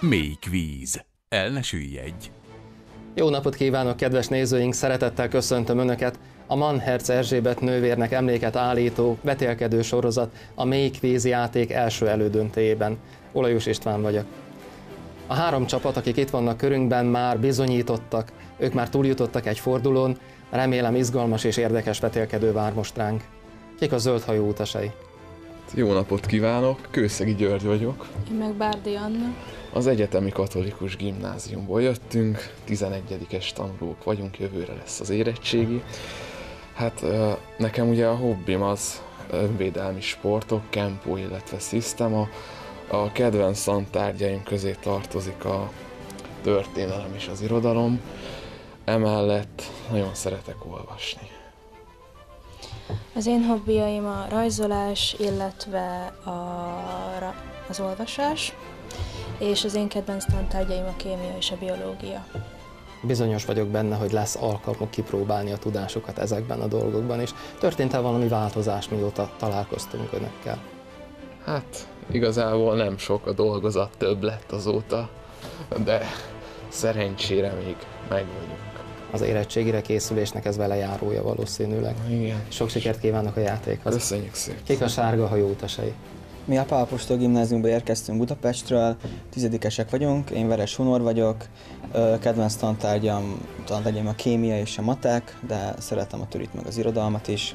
Mély kvíz. El ne süllyedj! Jó napot kívánok, kedves nézőink! Szeretettel köszöntöm Önöket! A Mann-Herz Erzsébet nővérnek emléket állító vetélkedő sorozat a Mély kvíz játék első elődöntőjében. Olajos István vagyok. A három csapat, akik itt vannak körünkben, már bizonyítottak, ők már túljutottak egy fordulón, remélem izgalmas és érdekes vetélkedő vár most ránk. Kik a zöldhajú utasai? Jó napot kívánok, Kőszegi György vagyok. Én meg Bárdi Anna. Az Egyetemi Katolikus Gimnáziumból jöttünk, 11-es tanulók vagyunk, jövőre lesz az érettségi. Hát nekem ugye a hobbim az önvédelmi sportok, kempó, illetve szisztema. A kedvenc tantárgyaim közé tartozik a történelem és az irodalom. Emellett nagyon szeretek olvasni. Az én hobbiaim a rajzolás, illetve az olvasás, és az én kedvenc tantárgyaim a kémia és a biológia. Bizonyos vagyok benne, hogy lesz alkalmuk kipróbálni a tudásukat ezekben a dolgokban is. Történt-e valami változás, mióta találkoztunk Önökkel? Hát igazából nem sok, a dolgozat több lett azóta, de szerencsére még meg vagyunk. Az érettségire készülésnek ez vele járója valószínűleg. Igen. Sok sikert kívánok a játékhoz. Köszönjük szépen. Kik a sárga hajú utasai? Mi a Pál Apostol Gimnáziumba érkeztünk Budapestről, 10-esek vagyunk, én Veres Hunor vagyok, kedvenc tantárgyam a kémia és a matek, de szeretem a törit meg az irodalmat is.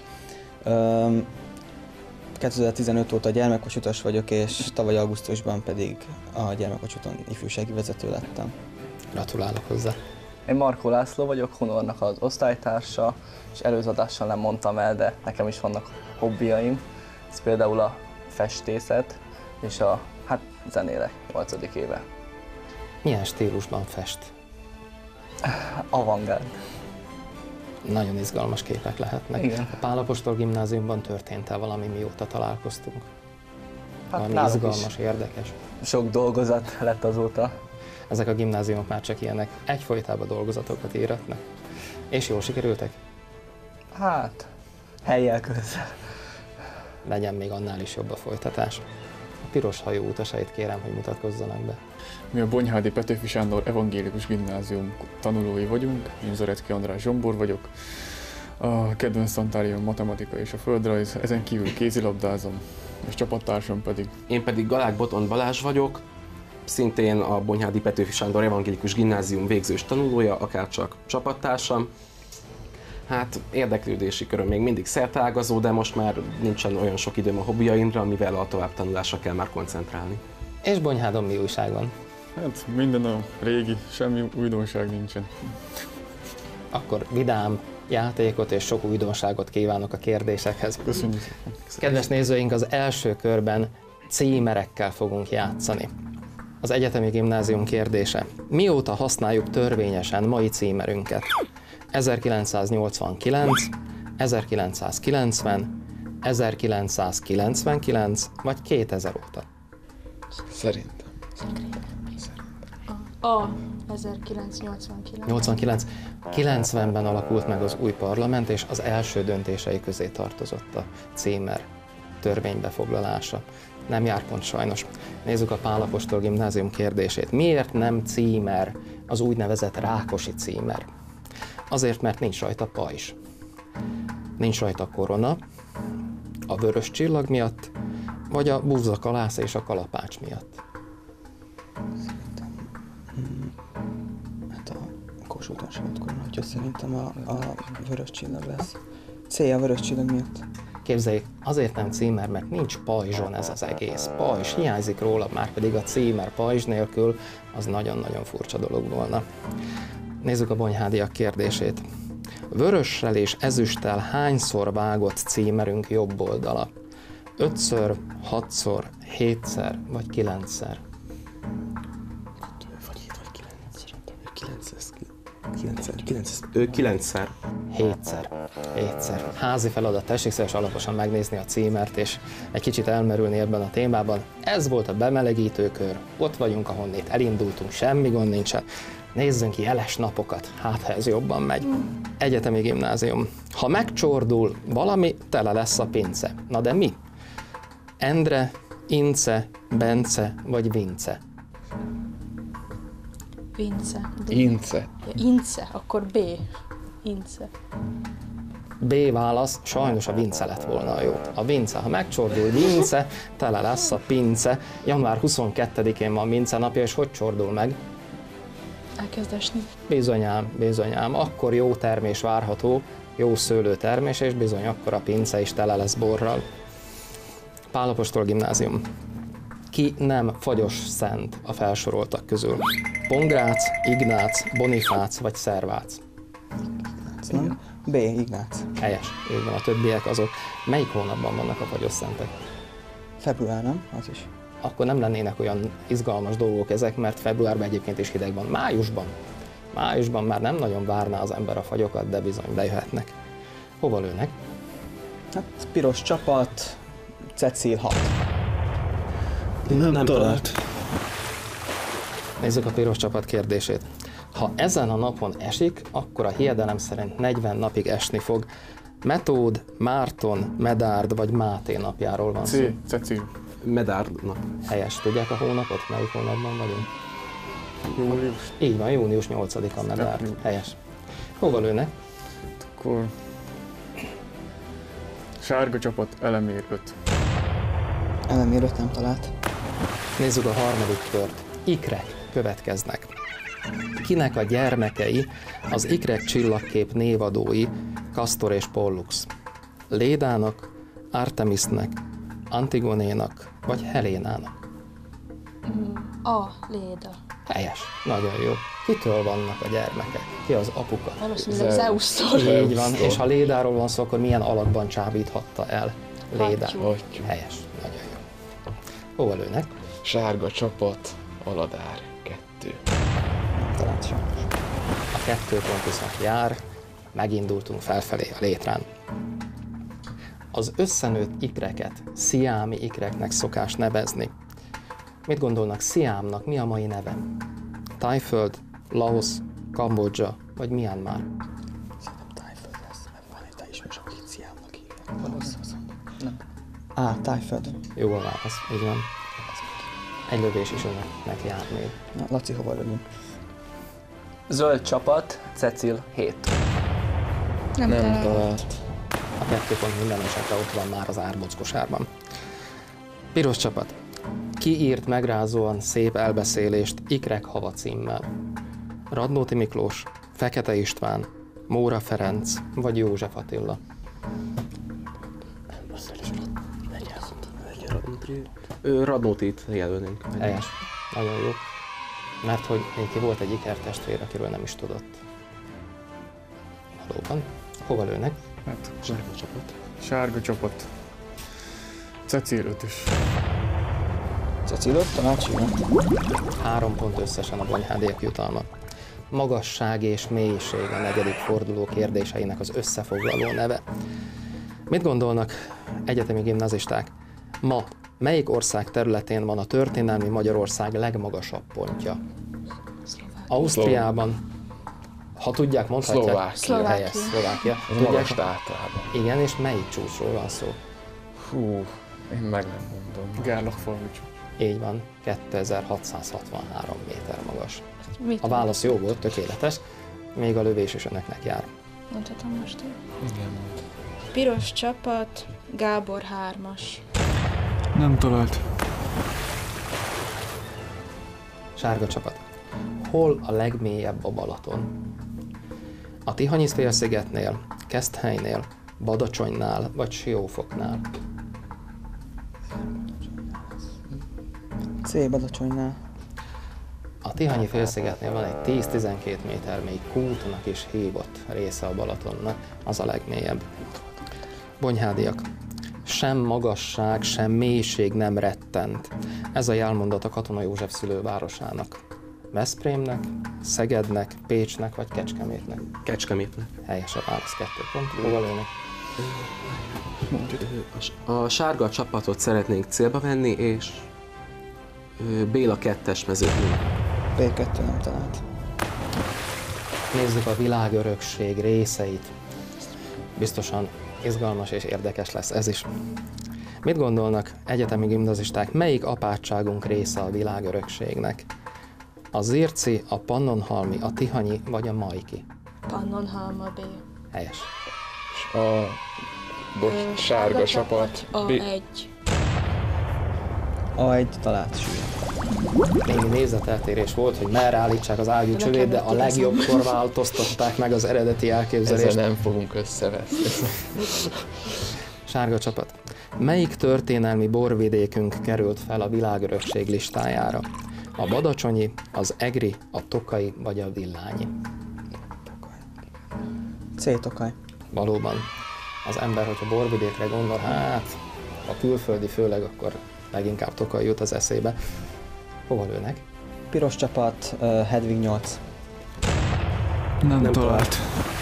2015 óta gyermekvasutas vagyok, és tavaly augusztusban pedig a gyermekvasúton ifjúsági vezető lettem. Gratulálok hozzá! Én Markó László vagyok, Honornak az osztálytársa, és előző adással nem mondtam el, de nekem is vannak hobbiaim. Ez például a festészet és a zenére 8. éve. Milyen stílusban fest? Avantgárd. Nagyon izgalmas képek lehetnek. Igen. A Pál Apostol Gimnáziumban történt-e valami, mióta találkoztunk? Valami náluk izgalmas, is érdekes? sok dolgozat lett azóta. Ezek a gimnáziumok már csak ilyenek, egyfolytában dolgozatokat íratnak. És jól sikerültek? Hát, helyjel közel. Legyen még annál is jobb a folytatás. A piros hajú utasait kérem, hogy mutatkozzanak be. Mi a Bonyhádi Petőfi Sándor Evangélikus Gimnázium tanulói vagyunk, én Zarecki András Zsombor vagyok. A kedvenc tantárgyam matematika és a földrajz, ezen kívül kézilabdázom, és csapattársam pedig. Én pedig Galák Botond Balázs vagyok, szintén a Bonyhádi Petőfi Sándor Evangélikus Gimnázium végzős tanulója, akárcsak csapattársam. Hát érdeklődési köröm még mindig szerteágazó, de most már nincsen olyan sok időm a hobbiaimra, mivel a továbbtanulásra kell már koncentrálni. És Bonyhádon mi újság van? Hát minden a régi, semmi újdonság nincsen. Akkor vidám játékot és sok újdonságot kívánok a kérdésekhez. Köszönjük szépen. Kedves nézőink, az első körben címerekkel fogunk játszani. Az Egyetemi Gimnázium kérdése. Mióta használjuk törvényesen mai címerünket? 1989, 1990, 1999 vagy 2000 óta? Szerintem. A 1989. 89. 90-ben alakult meg az új parlament, és az első döntései közé tartozott a címer törvénybefoglalása. Nem jár pont sajnos. Nézzük a Pál Apostol Gimnázium kérdését. Miért nem címer az úgynevezett Rákosi címer? Azért, mert nincs rajta pajzs. Nincs rajta korona, a vörös csillag miatt, vagy a búzakalász és a kalapács miatt. Hát a Kossuth-on sem volt korona, úgyhogy szerintem a vörös csillag lesz. C a vörös csillag miatt. Képzeljék, azért nem címer, mert nincs pajzson ez az egész. Pajzs hiányzik róla, már pedig a címer pajzs nélkül az nagyon-nagyon furcsa dolog volna. Nézzük a bonyhádiak kérdését. Vörössel és ezüsttel hányszor vágott címerünk jobb oldala? 5-ször, 6-szor, 7-szer vagy 9-szer? 9-szer. 7-szer. Házi feladat, tessék szíves alaposan megnézni a címert, és egy kicsit elmerülni ebben a témában. Ez volt a bemelegítőkör, ott vagyunk, ahonnét elindultunk, semmi gond nincsen. Nézzünk jeles napokat, hát ha ez jobban megy. Egyetemi Gimnázium. Ha megcsordul valami, tele lesz a pince. Na de mi? Endre, Ince, Bence vagy Vince? Vince. Ince. Ja, Ince, akkor B. Ince. B válasz, sajnos a Vince lett volna a jó. A Vince, ha megcsordul Vince, tele lesz a pince. Január 22-én van Vince napja, és hogy csordul meg? Elkezd esni. Bizonyám. Akkor jó termés várható, jó szőlőtermés, és bizony akkor a pince is tele lesz borral. Pál apostol gimnázium. Ki nem fagyos szent a felsoroltak közül? Pongrác, Ignác, Bonifác vagy Szervác? Nem? B. Ignác. Helyes, így van, a többiek azok. Melyik hónapban vannak a fagyos szentek? Február, nem? Az is. Akkor nem lennének olyan izgalmas dolgok ezek, mert februárban egyébként is hideg van. Májusban már nem nagyon várná az ember a fagyokat, de bizony bejöhetnek. Hova lőnek? Hát piros csapat, Cecil 6. Nem talált. Nézzük a piros csapat kérdését. Ha ezen a napon esik, akkor a hiedelem szerint 40 napig esni fog. Metód, Márton, Medárd vagy Máté napjáról van szó. Cecil. Medárd nap. Helyes, tudják a hónapot? Melyik hónapban vagyunk? Július. Így van, június 8-a Medárd. Helyes. Hova lőnek? Akkor... Sárga csapat, Elemér 5. Elemér 5 nem talált. Nézzük a harmadik kört. Ikrek következnek. Kinek a gyermekei az ikrek csillagkép névadói Kastor és Pollux? Lédának, Artemisnek, Antigonénak vagy Helénának? A. Léda. Helyes, nagyon jó. Kitől vannak a gyermekek? Ki az apuka? Valószínűleg Zeus-tól. Így van, és ha Lédáról van szó, akkor milyen alakban csábíthatta el Lédát? Hattyú. Helyes, nagyon jó. Hova lőnek? Sárga csapat, Aladár 2. Nem talált sem. A 2 pont viszont jár, megindultunk felfelé a létrán. Az összenőtt ikreket sziámi ikreknek szokás nevezni. Mit gondolnak Sziámnak, mi a mai neve? Tájföld, Laosz, Kambodzsa vagy Myanmar? Szerintem Tájföld lesz, mert van egy ismerős, akit Sziámnak hívják. Nem. A. Tájföld. Jó a válasz, így van. Egy lövés is önnek jár még. Na, Laci, hova lövünk? Zöld csapat, Cecil 7. Nem talált. talált. A 2 pont minden esetre ott van már az árbockosárban. Piros csapat. Ki írt megrázóan szép elbeszélést Ikrek hava címmel? Radnóti Miklós, Fekete István, Móra Ferenc vagy József Attila? Radnótit jelölnénk. Helyes. Nagyon jó. Mert hogy neki volt egy ikertestvér, akiről nem is tudott. Valóban. Hova lőnek? Hát, Sárga csapat. sárga csapat. Cecil 5-ös. Cecil 5, tanács, jó. 3 pont összesen a Bonyhádiak jutalma. Magasság és mélység a negyedik forduló kérdéseinek az összefoglaló neve. Mit gondolnak egyetemi gimnazisták? Ma melyik ország területén van a történelmi Magyarország legmagasabb pontja? Ausztriában. Ha tudják, mondhatják. Szlovákia. Helyes, Szlovákia. Ez Tudják, magas általában. igen, és melyik csúcsról van szó? Hú, én meg nem mondom. Gárlachfalvi. Így van, 2663 méter magas. Mit A válasz jó volt, tökéletes, még a lövés is önöknek jár. mondhatom most én? Igen. Piros csapat, Gábor 3-as. Nem talált. Sárga csapat. Hol a legmélyebb a Balaton? A Tihanyi-félszigetnél, Keszthelynél, Badacsonynál vagy Siófoknál? C. Badacsonynál. A Tihanyi-félszigetnél van egy 10-12 méter mély kútnak is hívott része a Balatonnak, az a legmélyebb. Bonyhádiak. Sem magasság, sem mélység nem rettent. Ez a jelmondat a Katona József szülővárosának. Veszprémnek, Szegednek, Pécsnek vagy Kecskemétnek? Kecskemétnek. Helyes a válasz, 2 pont. Hova lőnek? A sárga csapatot szeretnénk célba venni, és Béla 2-es mezőknél. B2 nem talált. Nézzük a világörökség részeit. Biztosan izgalmas és érdekes lesz ez is. Mit gondolnak egyetemi gimnazisták, melyik apátságunk része a világörökségnek? A Zirci, a Pannonhalmi, a Tihanyi vagy a Majki? Pannonhalma B. Helyes. És a sárga csapat. A1. A1 talált süllyed. Némi nézeteltérés volt, hogy merre állítsák az ágyú csövét, de a legjobbkor változtatták meg az eredeti elképzelést. Ezzel nem fogunk összeveszni. Sárga csapat. Melyik történelmi borvidékünk került fel a világörökség listájára? A Badacsonyi, az Egri, a Tokai vagy a Villányi? C. Tokaj. Valóban. Az ember, hogyha borvidékre gondol, hát a külföldi főleg, akkor leginkább Tokaj jut az eszébe. Hova lőnek? Piros csapat, Hedvig 8. Nem talált.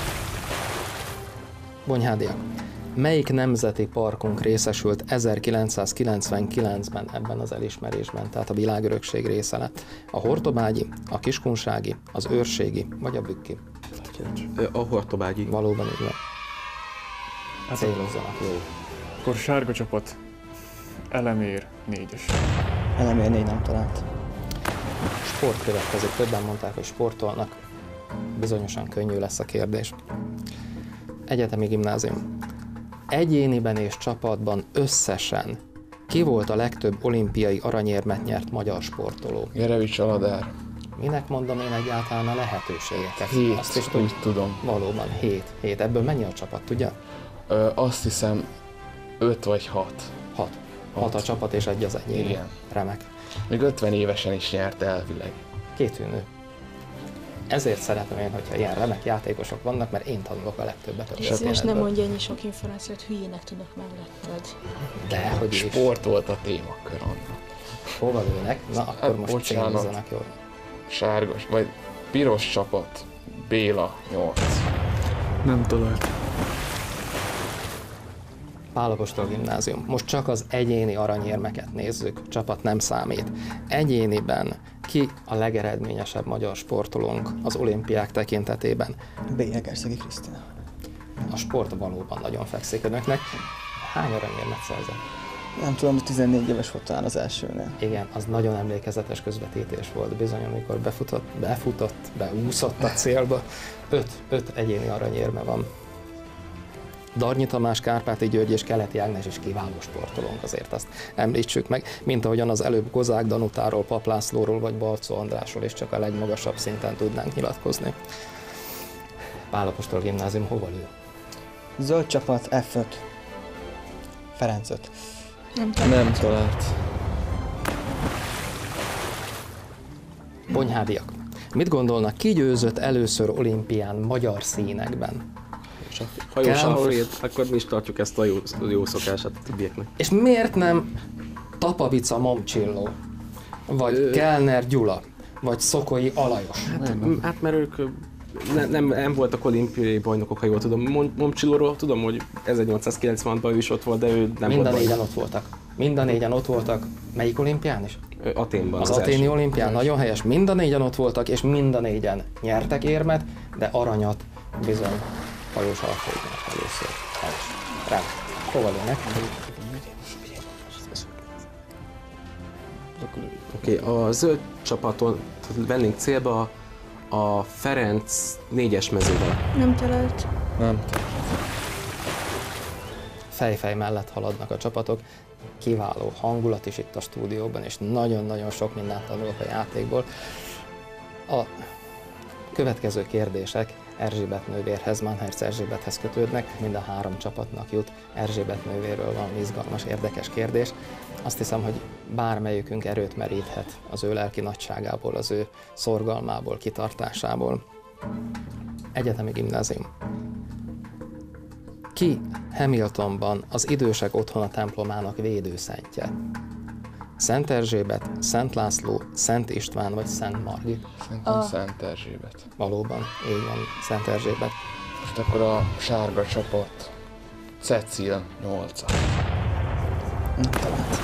Bonyhádiak. Melyik nemzeti parkunk részesült 1999-ben ebben az elismerésben, tehát a világörökség része lett? A Hortobágyi, a Kiskunsági, az Őrségi vagy a Bükki? A Hortobágyi. Valóban így van. Hát Célozzanak, jó. akkor sárga csapat. Elemér 4-es. Elemér 4 nem talált. Sport következik, többen mondták, hogy sportolnak. Bizonyosan könnyű lesz a kérdés. Egyetemi gimnázium. Egyéniben és csapatban összesen ki volt a legtöbb olimpiai aranyérmet nyert magyar sportoló? Gerevics Aladár. Minek mondom én egyáltalán a lehetőségeket? 7, Azt is úgy tudom. Valóban 7. Ebből mennyi a csapat, tudja? Azt hiszem 5 vagy 6. 6. 6 a csapat és egy az egyéni. Igen. Remek. Még 50 évesen is nyert elvileg. Kitűnő. Ezért szeretem én, hogyha ilyen remek játékosok vannak, mert én tanulok a legtöbbet a És nem történetből. mondja ennyi sok információt, hülyének tudok melletted. De, hogy is. Sport volt a témakör annak. Hova lőnek? Na, akkor Hát, most bocsánat. célozzanak jól. Sárgos, vagy piros csapat. Béla 8. Nem talált. Pál Apostol Gimnázium. Most csak az egyéni aranyérmeket nézzük, csapat nem számít. Egyéniben ki a legeredményesebb magyar sportolónk az olimpiák tekintetében? B. Egerszegi Krisztina. A sport valóban nagyon fekszik önöknek. Hány aranyérmet szerzett? Nem tudom, hogy 14 éves volt talán az elsőnél. Igen, az nagyon emlékezetes közvetítés volt bizony, amikor beúszott a célba. 5 egyéni aranyérme van. Darnyi Tamás, Kárpáti György és Keleti Ágnes is kiváló sportolónk, azért azt említsük meg, mint ahogyan az előbb Kozák Danutáról, Pap Lászlóról vagy Balczó Andrásról is csak a legmagasabb szinten tudnánk nyilatkozni. Pál Apostol Gimnázium hova lő? Zöld csapat, F5. Ferenc 5. Nem talált. Bonyhádiak. Mit gondolnak, ki győzött először olimpián magyar színekben? Hajós Kell, Alfred, akkor mi is tartjuk ezt a jó szokását a többieknek. És miért nem Tapavica Momcsilló, vagy Kellner Gyula, vagy Szokolyi Alajos? Hát mert ők nem voltak olimpiai bajnokok, ha jól tudom. Momcsillóról tudom, hogy 1896-ban ő is ott volt, de ő nem Mind a volt négyen ott voltak. Mind a négyen ott voltak. Melyik olimpián is? Aténban. Az aténi olimpián, nagyon helyes. Mind a négyen ott voltak, és mind a négyen nyertek érmet, de aranyat bizony Hajós Alfrednek először. Helyes. Remek. Hova lőnek? Oké, a zöld csapaton vennénk célba a Ferenc 4-es mezővel. Nem talált. Nem talált. Fejfej mellett haladnak a csapatok. Kiváló hangulat is itt a stúdióban, és nagyon-nagyon sok mindent tanulok a játékból. A következő kérdések Erzsébet nővérhez, Mannherz Erzsébethez kötődnek, mind a 3 csapatnak jut Erzsébet nővérről valami izgalmas, érdekes kérdés. Azt hiszem, hogy bármelyikünk erőt meríthet az ő lelki nagyságából, az ő szorgalmából, kitartásából. Egyetemi gimnázium. Ki Hamiltonban az idősek otthona templomának védőszentje? Szent Erzsébet, Szent László, Szent István vagy Szent Margit? Szerintem Szent Erzsébet. Valóban, így van, Szent Erzsébet. Most akkor a sárga csapat. Cecil 8. Nem talált.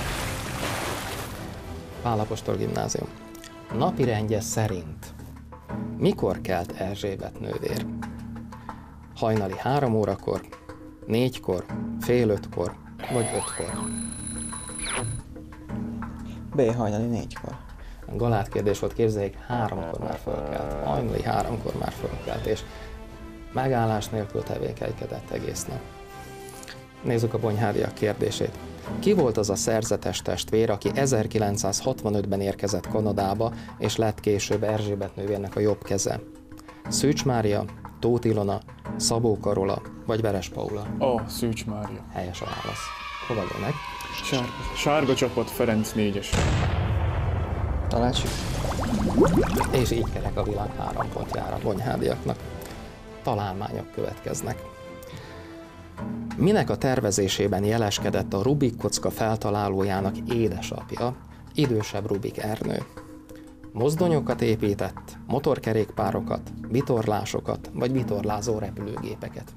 Pál Apostol Gimnázium. Napirendje szerint mikor kelt Erzsébet nővér? Hajnali 3 órakor, 4-kor, fél 5-kor vagy 5-kor? B. Hajnali 4-kor. Galát kérdés volt, képzeljék, 3-kor már fölkelt. Hajnali 3-kor már fölkelt, és megállás nélkül tevékenykedett egész nap. Nézzük a Bonyhádiak kérdését. Ki volt az a szerzetes testvér, aki 1965-ben érkezett Kanadába, és lett később Erzsébet nővérnek a jobb keze? Szűcs Mária, Tóth Ilona, Szabó Karola vagy Veres Paula? A Szűcs Mária. Helyes a válasz. Hova jönnek? Sárga csapat, Ferenc 4-es. Talácsik. És így kerek a világ 3 pontjára a Bonyhádiaknak. Találmányok következnek. Minek a tervezésében jeleskedett a Rubik kocka feltalálójának édesapja, idősebb Rubik Ernő? Mozdonyokat épített, motorkerékpárokat, vitorlásokat vagy vitorlázó repülőgépeket?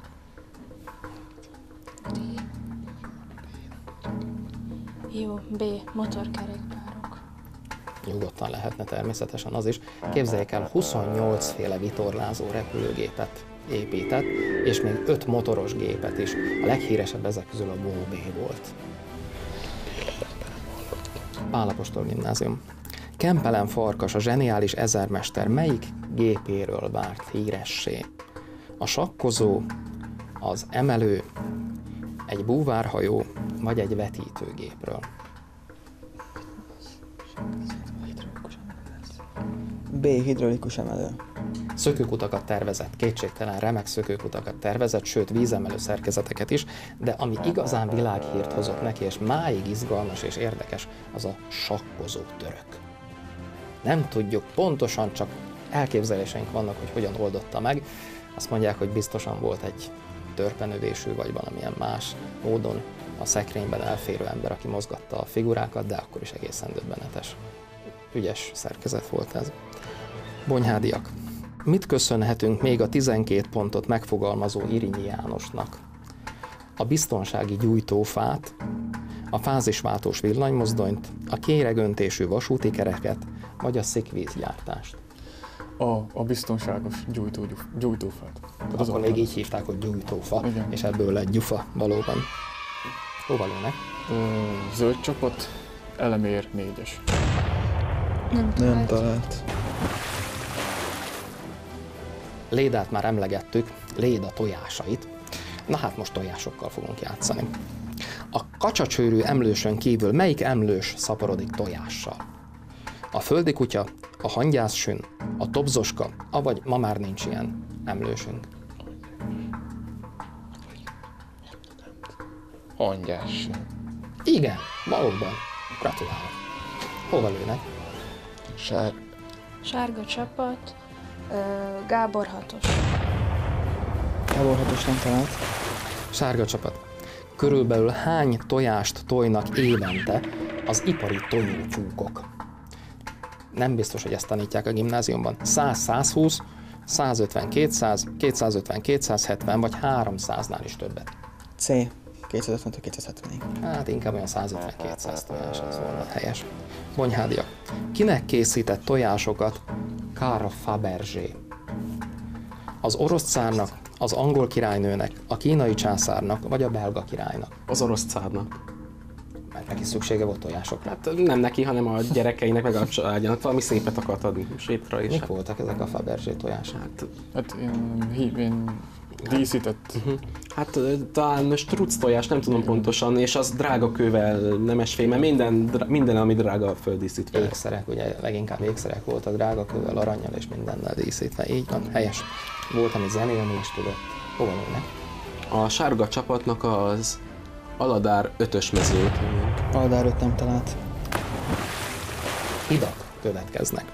Jó, B. Motorkerékpárok. Nyugodtan lehetne természetesen az is. Képzeljék el, 28 féle vitorlázó repülőgépet épített, és még 5 motoros gépet is. A leghíresebb ezek közül a Bó-B volt. Pál Apostol Gimnázium. Kempelen Farkas, a zseniális ezermester melyik gépéről vált híressé? A sakkozó, az emelő, egy búvárhajó, vagy egy vetítőgépről? B. Hidraulikus emelő. Szökőkutakat tervezett, kétségtelen remek szökőkutakat tervezett, sőt vízemelő szerkezeteket is, de ami igazán világhírt hozott neki, és máig izgalmas és érdekes, az a sakkozó török. Nem tudjuk pontosan, csak elképzeléseink vannak, hogy hogyan oldotta meg. Azt mondják, hogy biztosan volt egy törpenövésű, vagy valamilyen más módon a szekrényben elférő ember, aki mozgatta a figurákat, de akkor is egészen döbbenetes. Ügyes szerkezet volt ez. Bonyhádiak. Mit köszönhetünk még a 12 pontot megfogalmazó Irinyi Jánosnak? A biztonsági gyújtófát, a fázisváltós villanymozdonyt, a kéregöntésű vasúti kereket, vagy a szikvízgyártást? A biztonságos gyújtófát. Akkor még így hívták, hogy gyújtófa, igen. És ebből lett gyufa valóban. Hova lőnek? Zöld csapat, Elemér 4-es. Nem talált. Lédát már emlegettük, Léda tojásait. Na hát most tojásokkal fogunk játszani. A kacsacsőrű emlősön kívül melyik emlős szaporodik tojással? A földi kutya, a hangyászsün, a tobzoska, avagy ma már nincs ilyen emlősünk. Hangyás. Igen, valóban. Gratulálok. Hova lőnek? Sárga csapat, Gábor 6-os. Gábor 6-os nem talált. Sárga csapat. Körülbelül hány tojást tojnak évente az ipari tojótyúkok? Nem biztos, hogy ezt tanítják a gimnáziumban. 100-120, 150-200, 250-270 vagy 300-nál is többet. C. 250-270-ig. Hát inkább olyan 150-200 tojás, az volna helyes. Bonyhádiak. Kinek készített tojásokat Karl Fabergé? Az orosz cárnak, az angol királynőnek, a kínai császárnak, vagy a belga királynak? Az orosz cárnak. Mert neki szüksége volt tojásokra. Hát nem neki, hanem a gyerekeinek, meg a családjának valami szépet akart adni sétra is. Mik voltak ezek a Fabergé tojások? Hát én díszített. Hát talán struc tojás, nem tudom pontosan, és az drága kővel, nemesfémmel, minden, ami drága földíszítve. Ékszerek, ugye leginkább ékszerek voltak, drága kővel, arannyal és mindennel díszítve. Így van, helyes. Volt, amit zenélni is tudott. Hova lőnek? A sárga csapatnak az Aladár 5-ös mezőt. Aladár 5 nem talált. Hidak következnek.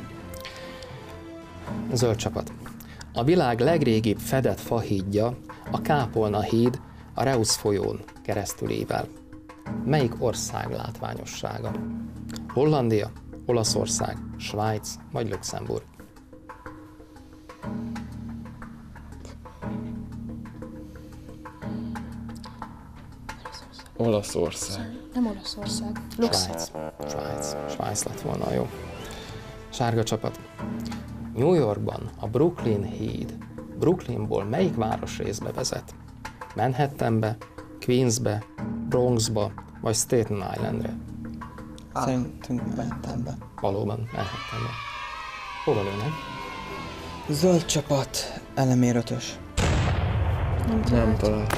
Zöld csapat. A világ legrégibb fedett fahídja, a Kápolna híd a Reusz folyón keresztül ível. Melyik ország látványossága? Hollandia, Olaszország, Svájc vagy Luxemburg? Olaszország. Nem Olaszország. Svájc lett volna jó. Sárga csapat. New Yorkban a Brooklyn híd Brooklynból melyik városrészbe vezet? Manhattanbe, Queensbe, Bronxba vagy Staten Islandre? Szerintünk mentem be. Valóban, elhettem be. Hova lőnek? Zöld csapat, elemér 5-ös. Nem talált.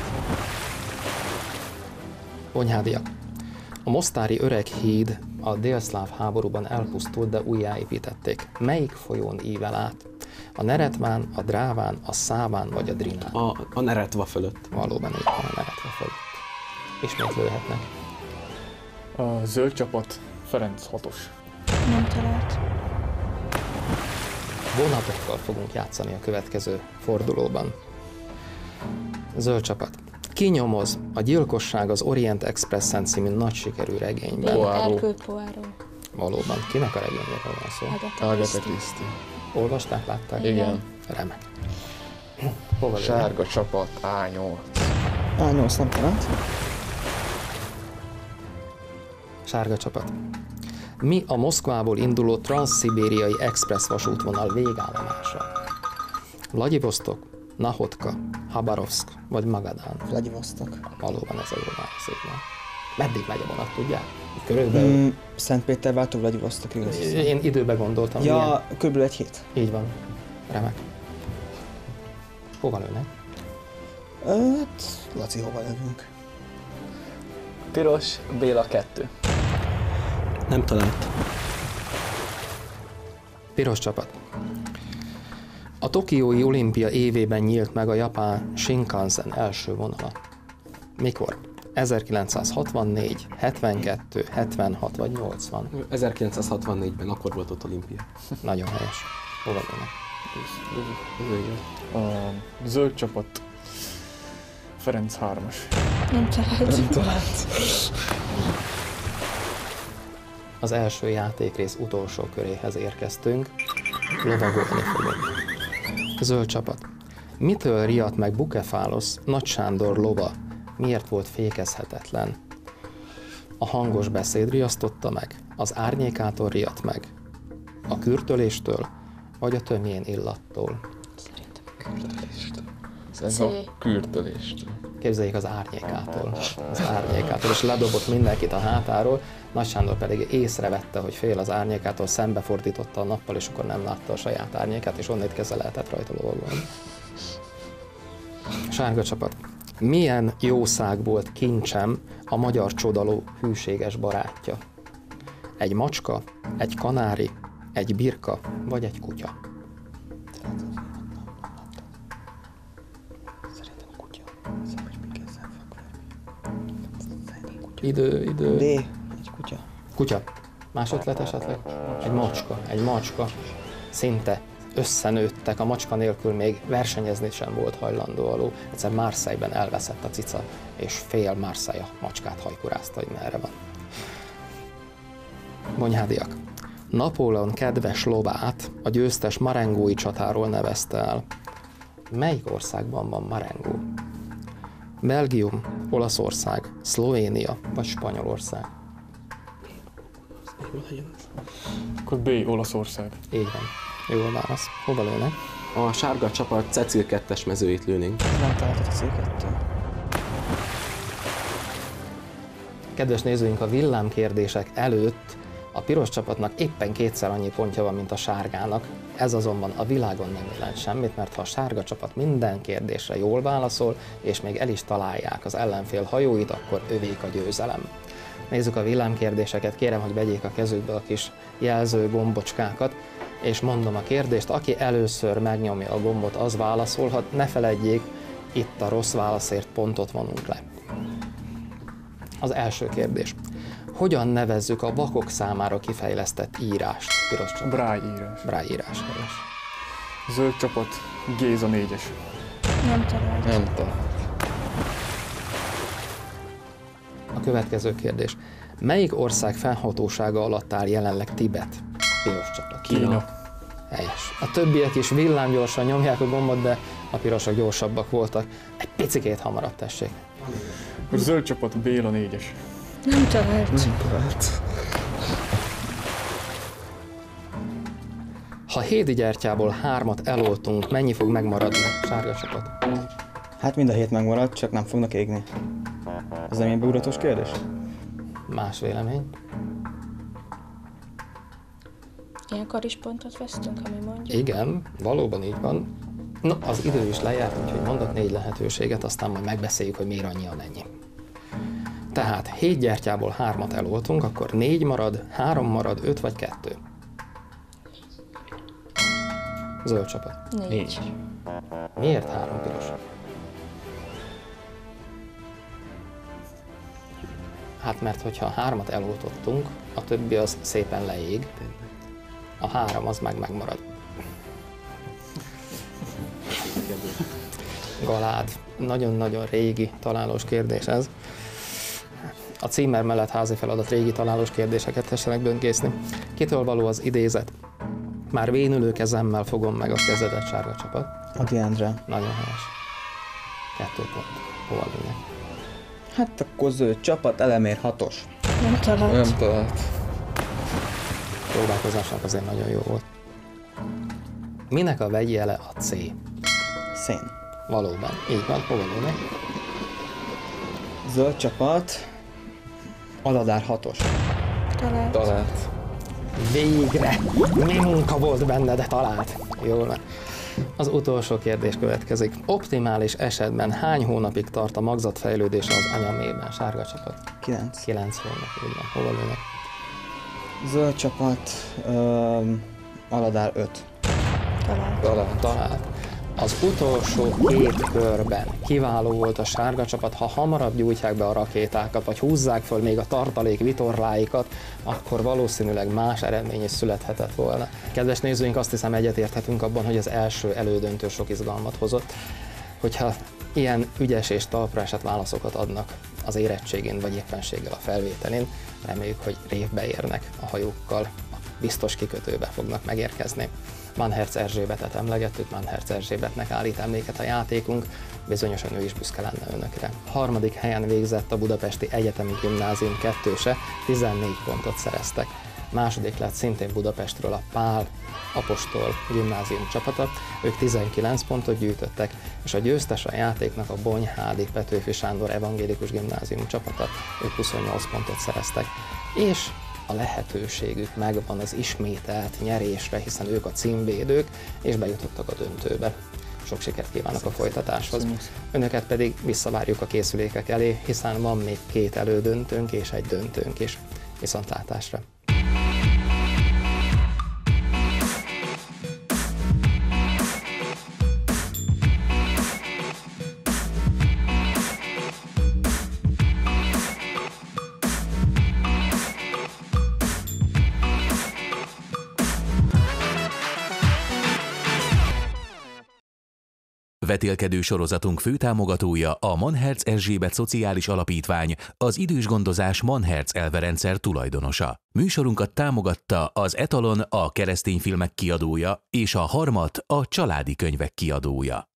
Bonyhádiak. A mostári öreg híd a délszláv háborúban elpusztult, de újjáépítették. Melyik folyón ível át? A Neretván, a Dráván, a Száván vagy a Drinán? A Neretva fölött. Valóban így van, a Neretva fölött. Ismét lőhetnek. A zöld csapat Ferenc 6-os. Nem talált. Vonatokkal fogunk játszani a következő fordulóban. Zöld csapat. Ki nyomoz a Gyilkosság az Orient Expressen című nagy sikerű regényben? Hercule Poirot. Valóban. Kinek a regényéről van szó? Agatha Agatha Christie. Christie. Olvasták, látták? Igen. Remek. Hova lőnek? Sárga csapat, A8. A8 nem talált. Sárga csapat. Mi a Moszkvából induló transzszibériai express vasútvonal végállomása? Vladivostok, Nahotka, Habarovsk vagy Magadán? Vladivostok. Valóban ez a jó válasz, így van. Meddig megy a vonat, tudják? Körülbelül. Szentpétervártól Vladivostok, igaz? Én időbe gondoltam. Ja, körülbelül egy hét. Így van. Remek. Hova lőnek? Hát, Laci, hova lövünk? Piros, Béla 2. Nem talált. Piros csapat. A Tokiói olimpia évében nyílt meg a japán Shinkansen első vonala. Mikor? 1964, 72, 76 vagy 80? 1964-ben akkor volt ott olimpia. Nagyon helyes. Hova lőnek? A zöld csapat Ferenc 3-as. Nem talált. Az első játékrész utolsó köréhez érkeztünk. Lovagolni fogunk. Zöld csapat. Mitől riadt meg Bukefálosz, Nagy Sándor lova? Miért volt fékezhetetlen? A hangos beszéd riasztotta meg, az árnyékától riadt meg, a kürtöléstől, vagy a tömjén illattól? Ez a kürtöléstől. Képzeljék az árnyékától. Az árnyékától, és ledobott mindenkit a hátáról. Nagy Sándor pedig észrevette, hogy fél az árnyékától, szembefordította a nappal, és akkor nem látta a saját árnyékát, és onnét kezdve lehetett rajta lovagolni. Sárga csapat. Milyen jószág volt Kincsem, a magyar csodaló hűséges barátja? Egy macska, egy kanári, egy birka, vagy egy kutya? Szerintem kutya. Szerintem kezdem Idő. D. Egy kutya. Kutya. Más ötlet esetleg? Egy macska. Szinte összenőttek, a macska nélkül még versenyezni sem volt hajlandó a ló. Egyszer Marseille-ben elveszett a cica, és fél Marseille a macskát hajkurázta, hogy merre van. Bonyhádiak. Napóleon kedves lovát a győztes marengói csatáról nevezte el. Melyik országban van Marengo? Belgium, Olaszország, Szlovénia vagy Spanyolország? Akkor B. Olaszország. Így van. Jó válasz. Hova lőnek? A sárga csapat Cecil 2-es mezőit lőnénk. Nem találtad a C2. Kedves nézőink, a villámkérdések előtt a piros csapatnak éppen kétszer annyi pontja van, mint a sárgának. Ez azonban a világon nem jelent semmit, mert ha a sárga csapat minden kérdésre jól válaszol, és még el is találják az ellenfél hajóit, akkor övék a győzelem. Nézzük a villámkérdéseket, kérem, hogy vegyék a kezükbe a kis jelző gombocskákat, és mondom a kérdést, aki először megnyomja a gombot, az válaszolhat, ne feledjék, itt a rossz válaszért pontot vonunk le. Az első kérdés. Hogyan nevezzük a vakok számára kifejlesztett írást? Piros csapat. Braille írás. Braille írás, helyes. Zöld csapat Géza 4-es. Nem talált. Nem talált. A következő kérdés. Melyik ország fennhatósága alatt áll jelenleg Tibet? Piros csapat. Kína. Helyes. A többiek is villámgyorsan nyomják a gombot, de a pirosok gyorsabbak voltak. Egy picikét hamarabb, tessék. A zöld csapat Béla 4-es. Nem talált. Ha 7 gyertyából 3-at eloltunk, mennyi fog megmaradni? Sárga csapat. Hát mind a 7 megmaradt, csak nem fognak égni. Ez nem ilyen beugratos kérdés? Más vélemény? Ilyenkor is pontot vesztünk, ami mondjuk? Igen, valóban így van. No, az idő is lejárt, úgyhogy mondok 4 lehetőséget, aztán majd megbeszéljük, hogy miért annyi amennyi. Tehát 7 gyertyából 3-at eloltunk, akkor 4 marad, 3 marad, 5 vagy 2? Zöld csapat. 4. Miért 3 piros? Hát mert hogyha 3-at eloltottunk, a többi az szépen leég, a 3 az megmarad. Galád. Nagyon-nagyon régi találós kérdés ez. A címer mellett házi feladat régi találós kérdéseket tessenek böngészni. Kitől való az idézet? Már vénülő kezemmel fogom meg a kezedet, sárga csapat. Adi Endre. Nagyon helyes. 2 pont. Hova lényeg? Hát akkor zöld csapat, elemér 6-os. Nem talált. Nem talált. Próbálkozásnak azért nagyon jó volt. Minek a vegyjele a C? Szén. Valóban. Így van, hova lényeg? Zöld csapat, Aladár 6-os. Talált. Talált. Végre! Mi munka volt benne, de talált. Jól van. Az utolsó kérdés következik. Optimális esetben hány hónapig tart a magzatfejlődése az anyaméhben, sárga csapat? 9. 9 hónap, így van. Hova lényeg? Zöld csapat, Aladár 5. Talált. Talált. Az utolsó 2 körben kiváló volt a sárga csapat, ha hamarabb gyújtják be a rakétákat, vagy húzzák föl még a tartalék vitorláikat, akkor valószínűleg más eredmény is születhetett volna. Kedves nézőink, azt hiszem egyetérthetünk abban, hogy az első elődöntő sok izgalmat hozott. Hogyha ilyen ügyes és talpra esett válaszokat adnak az érettségén, vagy éppenséggel a felvételén, reméljük, hogy révbe érnek a hajókkal, a biztos kikötőbe fognak megérkezni. Manherz Erzsébetet emlegettük, Manherz Erzsébetnek állít emléket a játékunk, bizonyosan ő is büszke lenne önökre. Harmadik helyen végzett a Budapesti Egyetemi Gimnázium 2-se, 14 pontot szereztek. Második lett szintén Budapestről a Pál Apostol Gimnázium csapata, ők 19 pontot gyűjtöttek, és a győztes a játéknak a Bonyhádi Petőfi Sándor Evangélikus Gimnázium csapata, ők 28 pontot szereztek. És a lehetőségük megvan az ismételt nyerésre, hiszen ők a címvédők, és bejutottak a döntőbe. Sok sikert kívánok a folytatáshoz. Önöket pedig visszavárjuk a készülékek elé, hiszen van még 2 elődöntőnk és egy döntőnk is. Viszontlátásra! Vetélkedő sorozatunk főtámogatója a Manherz Erzsébet Szociális Alapítvány, az idősgondozás Manherz elverendszer tulajdonosa. Műsorunkat támogatta az Etalon, a keresztény filmek kiadója, és a Harmat, a családi könyvek kiadója.